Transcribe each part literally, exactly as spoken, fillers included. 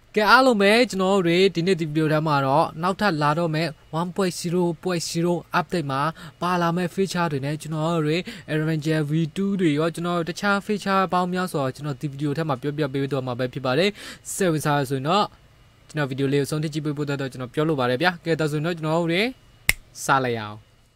แกอาลเมจโนเรดินเนติวิดีโอทำมาတော့နောက်ထပ်လာတော့မယ် one point zero point zero update မှာပါလာမဲ့ feature တွေနဲ့ကျွန်တော်တို့ Erangel ဗီ two တွေရောကျွန်တော်တခြား feature ပေါင်းများစွာကျွန်တော်ဒီ video ထဲမှာပြောပြပေးတော့မှာပဲဖြစ်ပါတယ်စိတ်ဝင်စားဆိုရင်တော့ကျွန်တော် video လေးကိုဆုံးဖြတ်ကြည့်ပေးဖို့တော့ကျွန်တော်ပြောလိုပါတယ်ဗျာကဲဒါဆိုရင်တော့ကျွန်တော်တို့စလိုက်ရအောင်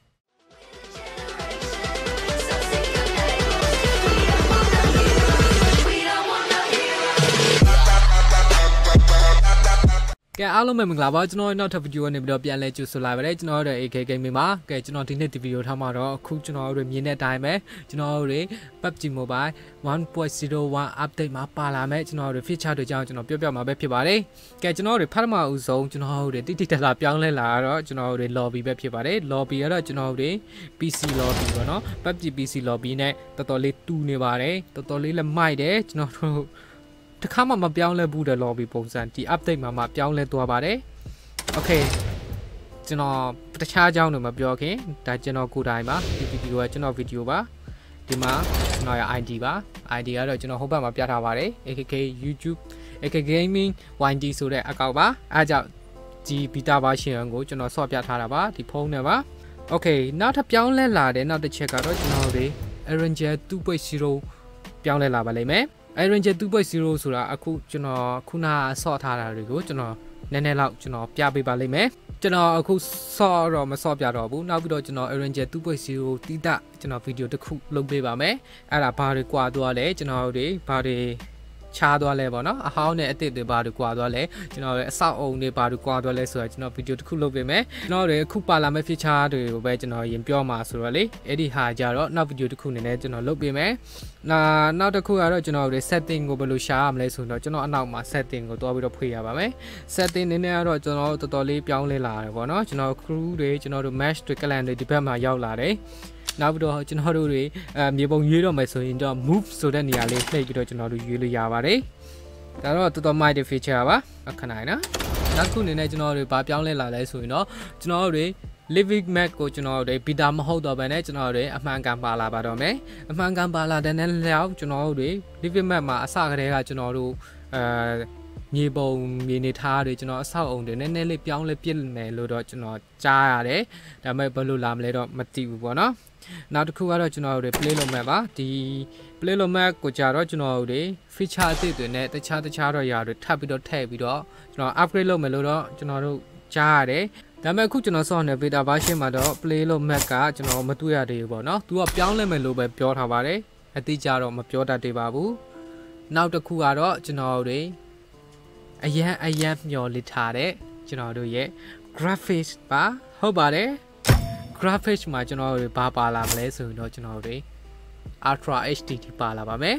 ကဲအားလုံးပဲမင်္ဂလာပါကျွန်တော်နောက်ထပ်ဗီဒီယိုကနေပြီးတော့ပြန်လဲကြိုဆိုလာပါတယ်ကျွန်တော်တို့ A K K-Gaming မှာကဲကျွန်တော်ဒီနေ့ဒီဗီဒီယိုထားမှာတော့အခုကျွန်တော်တို့မြင်တဲ့အတိုင်းပဲကျွန်တော်တို့ P U B G Mobile one point zero one update မှာပါလာမဲ့ကျွန်တော်တို့ feature တွေကြောင့်ကျွန်တော်ပြောပြမှာပဲဖြစ်ပါတယ်ကဲကျွန်တော်တို့ဖတ်မှာဦးဆုံးကျွန်တော်တို့တိတိတလားပြောင်းလဲလာတော့ကျွန်တော်တို့ lobby ပဲဖြစ်ပါတယ် lobby ကတော့ကျွန်တော်တို့ P C lobby ပေါ့နော် P U B G P C lobby နဲ့တော်တော်လေးတူနေပါတယ်တော်တော်လေးလည်းမိုက်တယ်ကျွန်တော်တို့တခါမှမပြောင်းလဲဘူးတဲ့ lobby ပုံစံဒီ update မှာမှပြောင်းလဲသွားပါတယ် okay ကျွန်တော်တခြားအကြောင်းတွေမပြောခင်ဒါကျွန်တော်ကိုယ်တိုင်ပါဒီ video ကကျွန်တော် video ပါဒီမှာကျွန်တော်ရဲ့ I D ပါ I D ကတော့ကျွန်တော်ဟိုဘက်မှာပြထားပါတယ် A K K YouTube A K K-Gaming Y D ဆိုတဲ့ account ပါအဲကြောင့်ဒီ beta version ကိုကျွန်တော်ဆော့ပြထားတာပါဒီဖုန်းနဲ့ပါ okay နောက်ထပ်ပြောင်းလဲလာတဲ့နောက်တစ်ချက်ကတော့ကျွန်တော်တို့ Erangel two point zero ပြောင်းလဲလာပါလိမ့်မယ် Erangel two point zero ဆိုတာအခုကျွန်တော်ခုနဆော့ထားတာတွေကိုကျွန်တော်နည်းနည်းလောက်ကျွန်တော်ပြပေးပါလိမ့်မယ်ကျွန်တော်အခုဆော့တော့မဆော့ပြတော့ဘူးနောက်ပြီးတော့ကျွန်တော် Erangel two point zero တိတကျွန်တော်ဗီဒီယိုတစ်ခုလုပ်ပေးပါမယ်အဲ့ဒါဘာတွေကွာသွားလဲကျွန်တော်တို့ဘာတွေချားသွားလဲပေါ့နော်အဟောင်းနဲ့အစ်စ်တွေဘာတွေကွာသွားလဲကျွန်တော်တို့အဆောက်အုံတွေဘာတွေကွာသွားလဲဆိုတာကျွန်တော်ဗီဒီယိုတစ်ခုလုပ်ပေးမယ်ကျွန်တော်တို့အခုပါလာမဲ့ feature တွေကိုပဲကျွန်တော်ရင်ပြောမှာဆိုတော့လေအဲ့ဒီဟာကြတော့နောက်ဗီဒီယိုတစ်ခုနေနဲ့ကျွန်တော်လုပ်ပေးမယ်နောက်နောက်တစ်ခုကတော့ကျွန်တော်တို့ setting ကိုဘယ်လိုရှာရမလဲဆိုတော့ကျွန်တော်အနောက်မှာ setting ကိုတွားပြီးတော့ဖွင့်ရပါမယ် setting နည်းနည်းကတော့ကျွန်တော်တော်တော်လေးပြောင်းလဲလာတယ်ပေါ့နော်ကျွန်တော် crew တွေကျွန်တော်တို့ match တွေ clan တွေဒီဘက်မှာရောက်လာတယ်နောက်ပြီးတော့ကျွန်တော်တို့တွေအဲမြေပုံရွေးတော့မယ်ဆိုရင်တော့ move ဆိုတဲ့နေရာလေးနှိပ်ပြီးတော့ကျွန်တော်တို့ရွေးလို့ရပါတယ်ဒါတော့တော်တော်မိုက်တဲ့ feature ပါအခဏနော်နောက်ခုအနေနဲ့ကျွန်တော်တို့ဗာပြောင်းလဲလာလဲဆိုရင်တော့ကျွန်တော်တို့ living map ကိုကျွန်တော်တို့ beta မဟုတ်တော့ဘဲနဲ့ကျွန်တော်တို့အမှန်ကန်ပါလာပါတော့မယ်အမှန်ကန်ပါလာတဲ့နဲ့လျောက်ကျွန်တော်တို့ living map မှာအစကတည်းကကျွန်တော်တို့အဲမြေပုံမြေနေထားတွေကျွန်တော်အဆောက်အုံတွေနည်းနည်းလေးပြောင်းလဲပြစ်မယ်လို့တော့ကျွန်တော်ကြားရတယ်ဒါပေမဲ့ဘယ်လိုလာမလဲတော့မသိဘူးပေါ့နော်နောက်တစ်ခုကတော့ကျွန်တော်တို့ play လုပ်မဲ့ပါဒီ play လုပ်မဲ့ကိုကြတော့ကျွန်တော်တို့ feature အသစ်တွေနဲ့တခြားတခြားတော့ຢာတွေထပ်ပြီးတော့ထည့်ပြီးတော့ကျွန်တော် upgrade လုပ်မယ်လို့တော့ကျွန်တော်တို့ကြားရတယ်ဒါပေမဲ့အခုကျွန်တော်ဆော့နေ beta version မှာတော့ play လုပ်မဲ့ကကျွန်တော်မတွေ့ရသေးဘူးပေါ့နော်သူကပြောင်းလဲမယ်လို့ပဲပြောထားပါတယ်အတိအကျတော့မပြောတတ်သေးပါဘူးနောက်တစ်ခုကတော့ကျွန်တော်တို့အရန်အရန်မျောလစ်ထားတဲ့ကျွန်တော်တို့ရဲ့ graphics ပါဟုတ်ပါတယ် graphics မှာကျွန်တော်တို့ဘာပါလာမလဲဆိုရင်တော့ကျွန်တော်တို့ Ultra H D ထိပါလာပါမယ်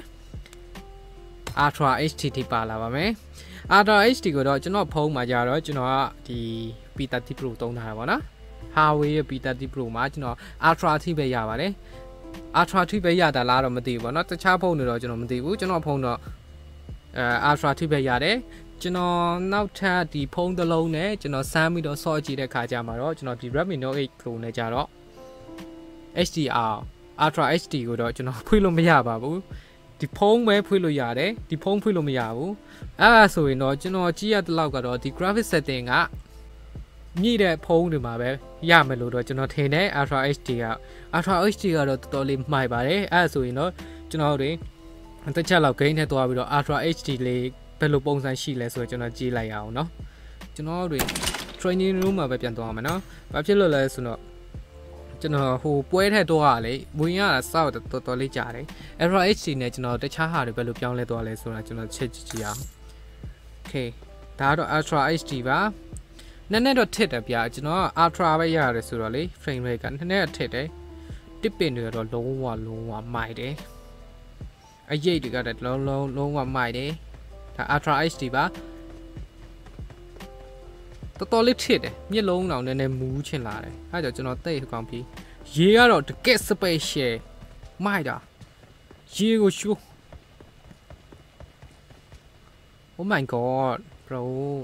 Ultra H D ထိပါလာပါမယ် Ultra H D ကိုတော့ကျွန်တော်ဖုန်းမှာကြတော့ကျွန်တော်ကဒီ P thirty Pro သုံးထားတာပေါ့နော် Huawei ရဲ့ P thirty Pro မှာကျွန်တော် Ultra ထိပဲရပါတယ် Ultra ထိပဲရတာလားတော့မသိဘူးပေါ့နော်တခြားဖုန်းတွေတော့ကျွန်တော်မသိဘူးကျွန်တော်ဖုန်းတော့အဲ Ultra ထိပဲရတယ်ကျွန်တော်နောက်ထပ်ဒီဖုန်းတစ်လုံးနဲ့ကျွန်တော်စမ်းပြီးတော့ဆော့ကြည့်တဲ့ခါကျမှတော့ကျွန်တော်ဒီ Redmi Note eight Pro နဲ့ကြတော့ H D R Ultra H D ကိုတော့ကျွန်တော်ဖွင့်လို့မရပါဘူးဒီဖုန်းပဲဖွင့်လို့ရတယ်ဒီဖုန်းဖွင့်လို့မရဘူးအဲ့ဒါဆိုရင်တော့ကျွန်တော်ကြည့်ရတဲ့လောက်ကတော့ဒီ graphic setting ကမြည့်တဲ့ဖုန်းတွေမှာပဲရမယ်လို့တော့ကျွန်တော်ထင်တယ် Ultra H D က Ultra H D ကတော့တော်တော်လေးမှိုက်ပါတယ်အဲ့ဒါဆိုရင်တော့ကျွန်တော်တို့တစ်ချက်လောက် gain နဲ့တွားပြီးတော့ Ultra H D လေးဘယ်လိုပုံစံရှိလဲဆိုတော့ကျွန်တော်ကြည့်လိုက်ရအောင်เนาะကျွန်တော်တို့ training room မှာပဲပြန်သွားမှာเนาะဘာဖြစ်လို့လဲဆိုတော့ကျွန်တော်ဟိုပွဲထက်တော့ကလေဝင်ရတာစောက်တော်တော်လေးကြာတယ် Ultra H D နဲ့ကျွန်တော်တခြားဟာတွေဘယ်လိုပြောင်းလဲသွားလဲဆိုတာကျွန်တော်ချက်ကြည့်ကြည့်အောင် Okay ဒါကတော့ Ultra H D ပါနည်းနည်းတော့ထစ်တယ်ဗျာကျွန်တော်က Ultra ပဲရတယ်ဆိုတော့လေ frame rate ကနည်းနည်းထစ်တယ်တစ်ပင်တွေတော့လုံးဝလုံးဝမိုက်တယ်အရေးတွေကတော့လုံးလုံးလုံးဝမိုက်တယ်ဒါ Ultra H D ပါတော်တော်လေးထစ်တယ်မျက်လုံးတောင်နည်းနည်းမူးချင်လာတယ်အဲဒါကြောင့်ကျွန်တော်တိတ်ကောင်းပြီရေကတော့တကယ် special မိုက်တာရေကိုရှိုး Oh my god bro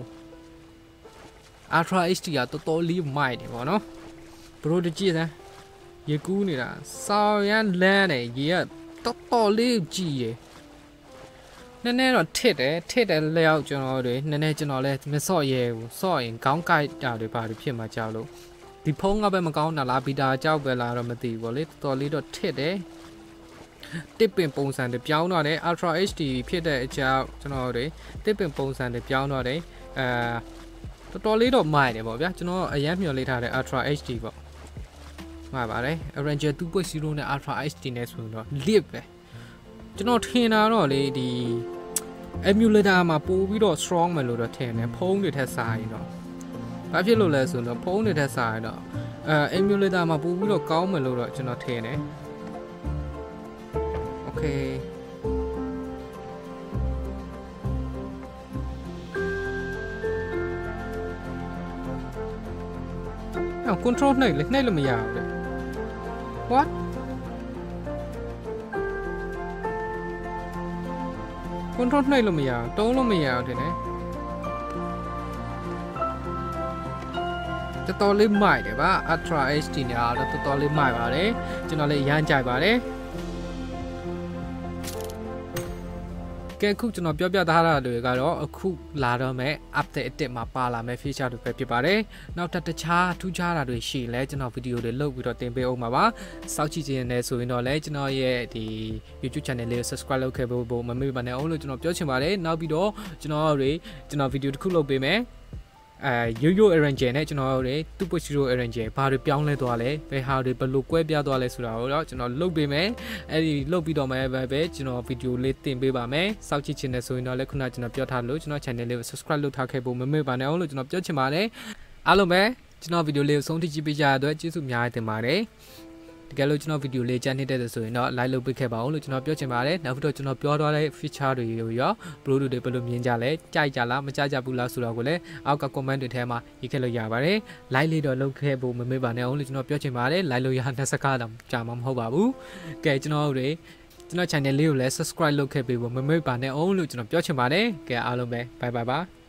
Ultra H D ကတော်တော်လေးမိုက်တယ်ဗောနော် bro တကြည့်စမ်းရေကူးနေတာစောင်းရမ်းလန်းတယ်ရေကတော်တော်လေးကြည့်ရယ်နည်းနည်းတော့ထစ်တယ်ထစ်တယ်လျောက်ကျွန်တော်တွေနည်းနည်းကျွန်တော်လည်းမစော့ရဲဘူးစော့ရင်ခေါင်းကိုက်တာတွေပါဖြစ်မှာကြောက်လို့ဒီဖုန်းကပဲမကောင်းတာလားဗီတာကြောက်ပဲလားတော့မသိဘူးဗောလေတော်တော်လေးတော့ထစ်တယ်တစ်ပင်ပုံစံတွေပြောင်းတော့တယ် Ultra เอช ดี ဖြစ်တဲ့အကြောင်းကျွန်တော်တွေတစ်ပင်ပုံစံတွေပြောင်းတော့တယ်အဲတော်တော်လေးတော့မိုက်တယ်ဗောဗျာကျွန်တော်အရင်မျှော်လင့်ထားတဲ့ Ultra เอช ดี ပေါ့မှားပါတယ် Erangel ทู point ศูนย์ နဲ့ Ultra เอช ดี နဲ့ဆိုရင်တော့ lit ပဲကျွန်တော်ထင်တာတော့လေဒီ emulator မှာပို့ပြီးတော့ strong မယ်လို့တော့ထင်တယ်ဖုန်းတွေထက်စာရင်တော့ဘာဖြစ်လို့လဲဆိုတော့ဖုန်းတွေထက်စာရင်တော့အဲ emulator မှာပို့ပြီးတော့ကောင်းမယ်လို့တော့ကျွန်တော်ထင်တယ် okay အော် control နှိပ်လေနှိပ်လို့မရဘူးတဲ့ what control နှိပ်လို့မရတုံးလို့မရအောင်တင်တယ်တော်တော်လေးမိုက်တယ်ဗျာ Ultra เอช ดี နဲ့တော့တော်တော်လေးမိုက်ပါတယ်ကျွန်တော်လည်းရမ်းကြိုက်ပါတယ်ကဲခုကျွန်တော်ပြောပြထားတာတွေကတော့အခုလာတော့မဲ့ update အစ်မှာပါလာမဲ့ feature တွေပဲဖြစ်ပါတယ်နောက်ထပ်တခြားထူးခြားတာတွေရှိလဲကျွန်တော်ဗီဒီယိုတွေလုပ်ပြီးတော့တင်ပေးအောင်ပါပါစောင့်ကြည့်ခြင်းနဲ့ဆိုရင်တော့လဲကျွန်တော်ရဲ့ဒီ YouTube channel လေးကို subscribe လုပ်ခဲ့ဖို့မမေ့ပါနဲ့အောင်လို့ကျွန်တော်ပြောချင်ပါတယ်နောက်ပြီးတော့ကျွန်တော်တွေကျွန်တော်ဗီဒီယိုတစ်ခုလုပ်ပေးမယ်အဲရိုးရိုး Erangel နဲ့ကျွန်တော်တို့two point zero Erangel ဘာတွေပြောင်းလဲသွားလဲဘယ်ဟာတွေဘယ်လိုကွဲပြားသွားလဲဆိုတာကိုတော့ကျွန်တော်လုပ်ပေးမယ်အဲ့ဒီလုပ်ပြီးတော့မှပဲပဲကျွန်တော်ဗီဒီယိုလေးတင်ပေးပါမယ်စောင့်ကြည့်ခြင်းနဲ့ဆိုရင်တော့လည်းခုနကကျွန်တော်ပြောထားလို့ကျွန်တော် channel လေးကို subscribe လုပ်ထားခဲ့ဖို့မမေ့ပါနဲ့အောင်လို့ကျွန်တော်ပြောချင်ပါတယ်အားလုံးပဲကျွန်တော်ဗီဒီယိုလေးကိုဆုံးထိကြည့်ပေးကြရတဲ့အတွက်ကျေးဇူးအများကြီးတင်ပါတယ်တကယ်လို့ကျွန်တော်ဗီဒီယိုလေးကြမ်းနေတဲ့ဆိုရင်တော့ like လုပ်ပေးခဲ့ပါအောင်လို့ကျွန်တော်ပြောချင်ပါတယ်နောက်ပြီးတော့ကျွန်တော်ပြောထားတဲ့ feature တွေကိုရော bro တွေဘယ်လိုမြင်ကြလဲကြိုက်ကြလားမကြိုက်ကြဘူးလားဆိုတော့ကိုလည်းအောက်က comment တွေထဲမှာရေးခဲ့လို့ရပါတယ် like လေးတော့လုပ်ခဲ့ဖို့မမေ့ပါနဲ့အောင်လို့ကျွန်တော်ပြောချင်ပါတယ် like လို့ရတဲ့စကားတော့ကြာမှာမဟုတ်ပါဘူးကဲကျွန်တော်တို့ကျွန်တော် channel လေးကိုလည်း subscribe လုပ်ခဲ့ပေးဖို့မမေ့ပါနဲ့အောင်လို့ကျွန်တော်ပြောချင်ပါတယ်ကဲအားလုံးပဲ bye bye ပါ